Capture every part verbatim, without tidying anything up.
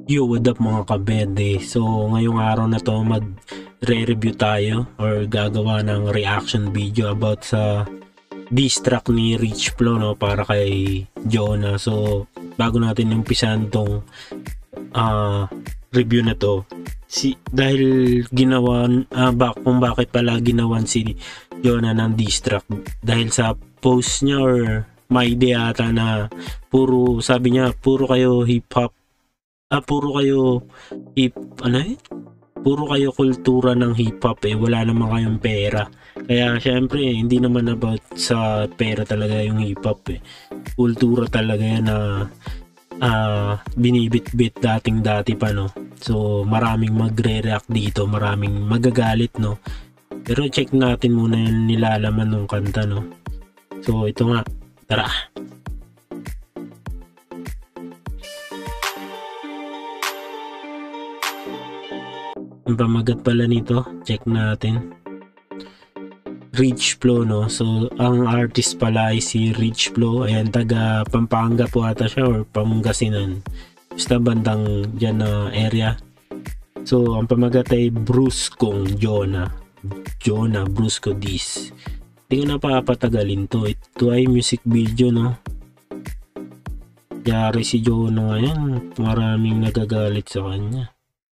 Yo, what up mga kabede? So, ngayong araw na to mag-re-review tayo or gagawa ng reaction video about sa diss track ni Rich Flow, no, para kay Jonah. So, bago natin umpisan tong uh, review na to, si, dahil ginawan, uh, bak, kung bakit pala ginawan si Jonah ng diss track, dahil sa post niya or may idea ata na puro, sabi niya, puro kayo hip-hop, Ah, puro kayo hip, ano eh? Puro kayo kultura ng hip-hop eh, wala naman kayong pera. Kaya syempre, hindi naman about sa pera talaga yung hip-hop eh. Kultura talaga yan na uh, binibit-bit dating dati pa, no? So, maraming magre-react dito, maraming magagalit, no? Pero check natin muna yung nilalaman ng kanta, no? So, ito nga, tara! Ang pamagat pala nito, check natin. Rich Flow, no? So, ang artist pala ay si Rich Flow. Ayan, taga Pampanga po ata siya or Pangasinan. Basta bandang dyan na area. So, ang pamagat ay Bruskong Jonah. Jonah, Brusko Diss. Hindi ko na papatagalin to. Ito ay music video, no? Yari si Jonah ngayon. Maraming nagagalit sa kanya.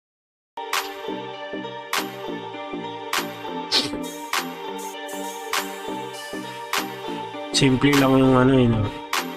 Simple lang yung ano yun. No?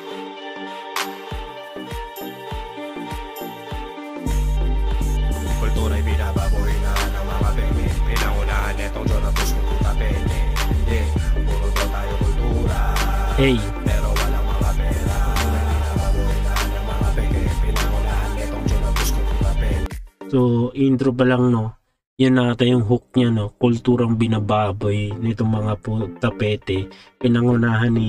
Kultura'y binababoy na ng mga peme. Pinangunahan netong Jonah Brusko kung tapete. Yeah, puro daw tayo kultura. Hey. Pero walang mga pera. Binababoy na ng mga peme. Pinangunahan netong Jonah Brusko kung tapete. So, intro pa lang, no? Yan nata yung hook niya, no? Kulturang binababoy nitong mga tapete. Pinangunahan ni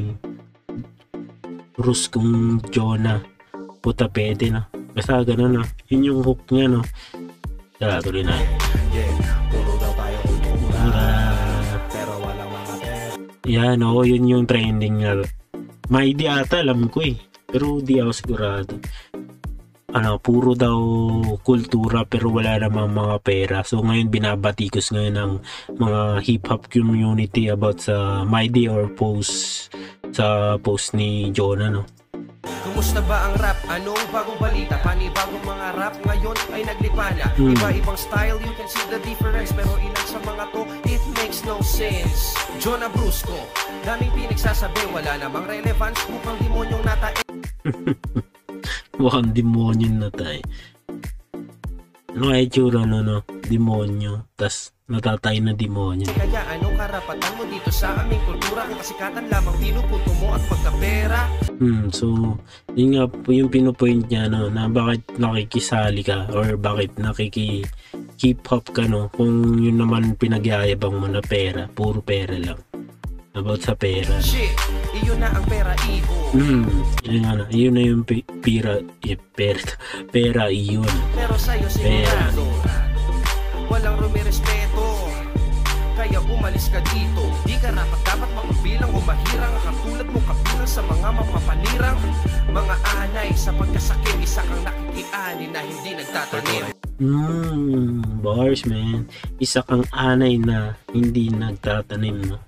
Bruskong Jonah Putapete, no? Basta ganun, no? Yun yung hook niya, no? Tara, tuloy na. Yeah, puro daw tayo kultura. Pero walang mga pera. Yan, no? Yun yung trending nga. May di ata, alam ko eh. Pero di ako sigurado. Ano, puro daw kultura pero wala namang mga pera. So ngayon binabatikos ngayon ng mga hip-hop community about sa my day or post sa post ni Jonah, no? Kumusta ba ang rap? Anong bagong balita? Panibagong mga rap ngayon ay naglipana. hmm. Iba-ibang style, you can see the difference. Pero ilan sa mga to, it makes no sense. Jonah Brusko, daming pinagsasabi, wala namang relevance. Mukhang demonyong nata. Mukhang demonyo na tayo. Ano kaya itsura, no, no? Demonyo. Tas natatay na demonyo. Kaya anong karapatan mo dito sa aming kultura? Kung kasikatan lamang pinuputo mo at pagkapera. Hmm, so, yun nga po yung pinupoint niya, no, na bakit nakikisali ka or bakit nakiki-hip-hop ka, no? Kung yun naman pinagyayabang mo na pera, puro pera lang. About sa pera. Shit, iyon na ang pera, iyo. Hmm, yun na, yun na yung pi- pira, eh, pera, pera, iyon. Pero sa'yo sigurado, walang rumirespeto. Kaya umalis ka dito. Di ka rapat dapat makabilang o mahirang. Katulad mo kabilang sa mga mapapanirang. Mga anay sa pagkasakit, isa kang nakikiani na hindi nagtatanim. Hmm, bars, man. Isa kang anay na hindi nagtatanim, no?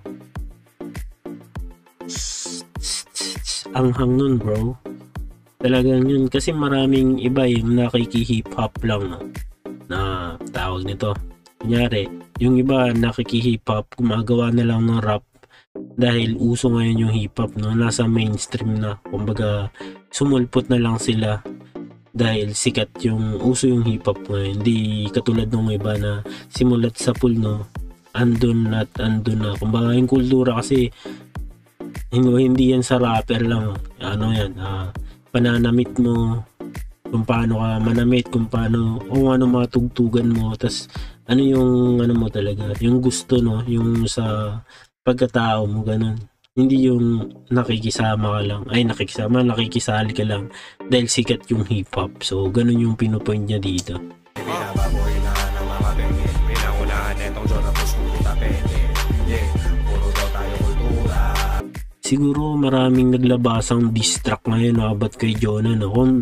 Anghang nun, bro. Talagang yun. Kasi maraming iba yung nakiki-hip-hop lang, no? Na tawag nito. Kunyari, yung iba nakiki-hip-hop, gumagawa na lang ng rap dahil uso ngayon yung hip-hop, no? Nasa mainstream na. Kumbaga, sumulpot na lang sila dahil sikat yung uso yung hip-hop ngayon. Hindi katulad ng iba na simulat sa pool, no? Andun at andun na. Kumbaga, yung kultura kasi hindi, hindi yan sa rapper lang. Ano yan, uh, pananamit mo, kung paano ka manamit, kung paano, kung ano mga tugtugan mo, tas ano yung ano mo talaga, yung gusto, no, yung sa pagkatao mo, ganun. Hindi yung nakikisama ka lang, ay nakikisama, nakikisali ka lang dahil sikat yung hip-hop. So, ganun yung pinupoint niya dito. Binababoy na ng mga peme. Pinangunahan netong Jonah Brusko kung tapete. Yeah, puro daw tayo kultura. Siguro maraming naglabasang diss track ngayon, no, about kay Jonah, no? Kung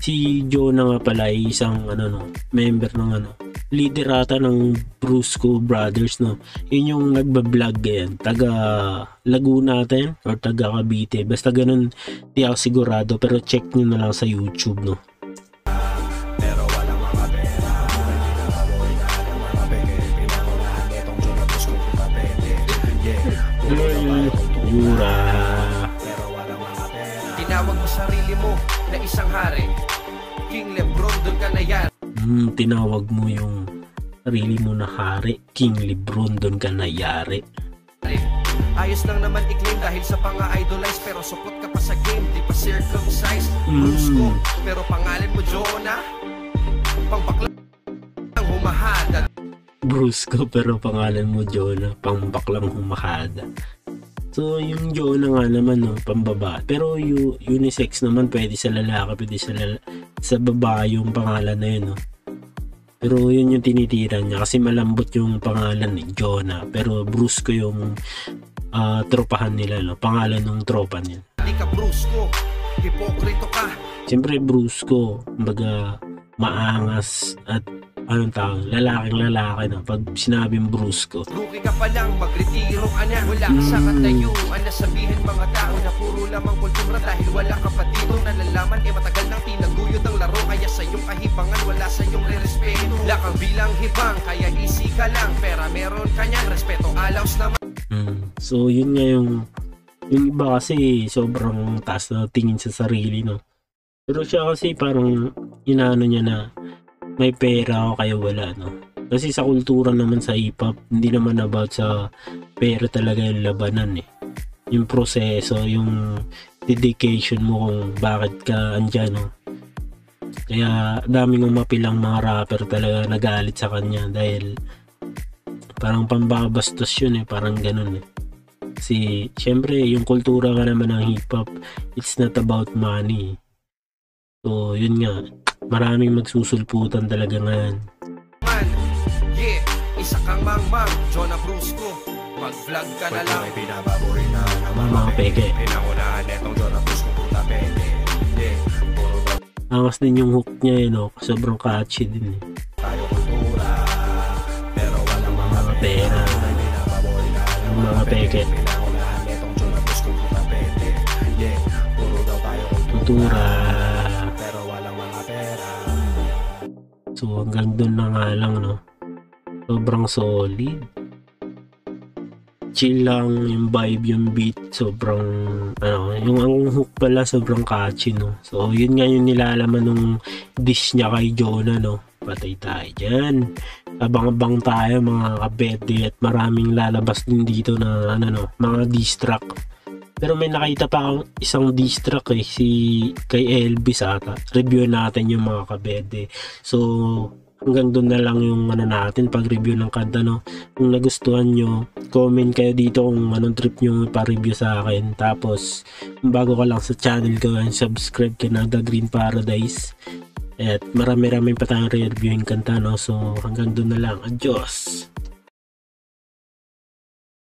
Si Jonah nga pala ay isang ano no, member ng ano, leader ata ng Brusco Brothers no. Yun yung nagba-vlog yan, taga Laguna natin or taga Cavite. Basta ganun, di ako sigurado, pero check nyo na lang sa YouTube no. Pero walang mga pera, hindi na kaboy na ng mga peke. Pinangunahan netong Jonah Brusco kung papete. Yeah, puro daw tayo kultura, pero walang mga pera. Tinawag mo sarili mo na isang hari, King Lebron, doon ka na yan. Hmm, tinawag mo yung sarili mo na hari, King Lebron, doon ka nayari. Ayos lang naman i-claim dahil sa panga-idolize, pero supot ka pa sa game, di pa circumcised. Brusco, pero pangalan mo Jonah, pangbakla ang humahada. Brusco pero pangalan mo Jonah, pangbaklang humahada. So yung Jonah nga naman no, pambaba. Pero yung unisex naman, pwede sa lalaki, pwede sa, lala- sa babae yung pangalan na yun no. Pero yun yung tinitira niya kasi malambot yung pangalan ni Jonah. Pero Brusco yung uh, tropahan nila no, pangalan ng tropa niya. Hindi ka Brusco, hipokrito ka. Siyempre Brusco, kumbaga maangas at anong tawag, lalaking lalaki na pag sinabing Brusco. Rookie ka pa lang, magretiro ka na. Wala ka sa katayuan na sabihin mga tao na puro lamang kultura dahil wala ka pa dito nalalaman. Eh matagal nang tinaguyod ang laro, kaya sa iyong kahibangan wala sa iyong re-respeto. Wala kang bilang hibang, kaya easy ka lang. Pera meron ka niyang respeto, alaws naman. Hmm. So yun nga yung yung iba kasi sobrang taas na tingin sa sarili no. Pero siya kasi parang inaano niya na may pera o kaya wala no. Kasi sa kultura naman sa hip-hop, hindi naman about sa pera talaga yung labanan eh. Yung proseso, yung dedication mo kung bakit ka andyan no. Kaya daming umapilang mga rapper talaga nagalit sa kanya dahil parang pambabastos yun eh, parang ganun eh. Kasi syempre yung kultura ka naman ng hip-hop, it's not about money. So yun nga, maraming magsusulputan talaga ngayon. Man, yeah, isa kang mangmang, Jonah Brusco. Mag-vlog ka na lang. May pinababoy na ng mga Mga peke. peke. Pinangunahan netong Jonah Brusco kung papete. Yeah, puro daw Angas din yung hook niya eh, no? Sobrang catchy din eh. tayo kultura, pero walang mga Mga pera, May pinababoy na ng mga peke, Pinangunahan netong Jonah Brusco kung papete. Yeah, puro daw tayo kultura. pero walang mga pera. So hanggang dun na nga lang no. Sobrang solid. Chill lang yung vibe, yung beat, sobrang ano, yung ang hook pala sobrang catchy no. So yun nga yung nilalaman nung dish niya kay Jonah no. Patay tayo dyan. Abang-abang tayo mga kabete at maraming lalabas din dito na ano no, mga diss track. Pero may nakita pa akong isang diss track eh, si kay Elvis ata. Review natin yung mga kabete. So hanggang doon na lang yung ano natin pag-review ng kanta no. Kung nagustuhan nyo, comment kayo dito kung anong trip nyo pa-review sa akin. Tapos kung bago ka lang sa channel ko, subscribe ka na, The Green Paradise. At marami-rami pa tayong re-reviewing kanta no. So hanggang doon na lang. Adios!